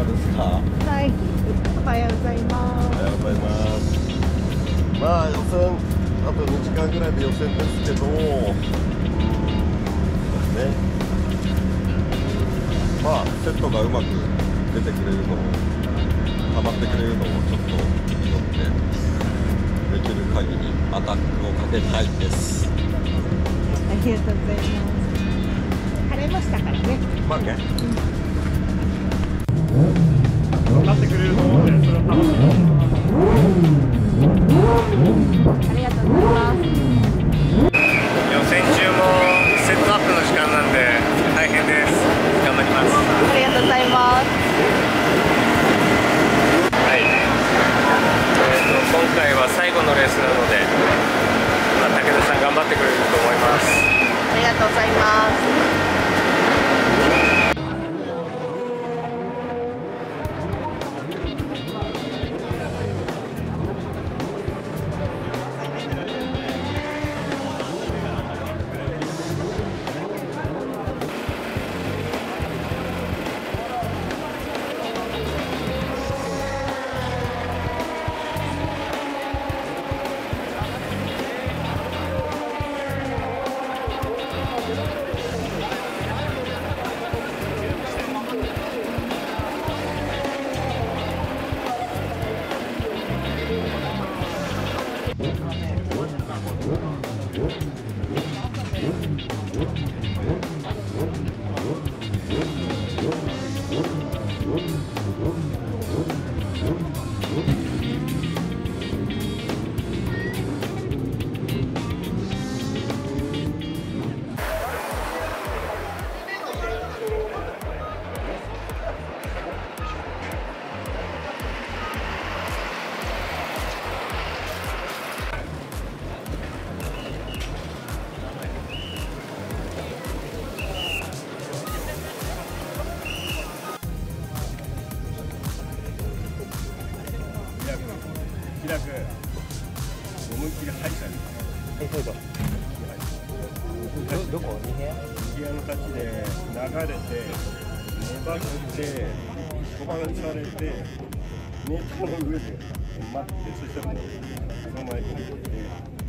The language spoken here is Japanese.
がですか？ はい、おはようございます。 おはようございます。まあ予選あと2時間ぐらいで予選ですけど、ね、まあセットがうまく出てくれるのを、はまってくれるのをちょっと祈ってできる限りアタックをかけたいです。 ありがとうございます。晴れましたからね。 まあね。 分かってくれると思うんで、それを楽しみに。 ありがとうございます。 予選中もセットアップの時間なんで大変です。頑張ります。 ありがとうございます。 はい。今回は最後のレースなので、武田さん頑張ってくれると思います。 ありがとうございます。 開く、思いっきり入ったり。はい、そうぞ。どこ？2部屋？2部屋の勝ちで流れて、粘って、飛ばされて、ネットの上で待って、そしたらもうそのまま行って。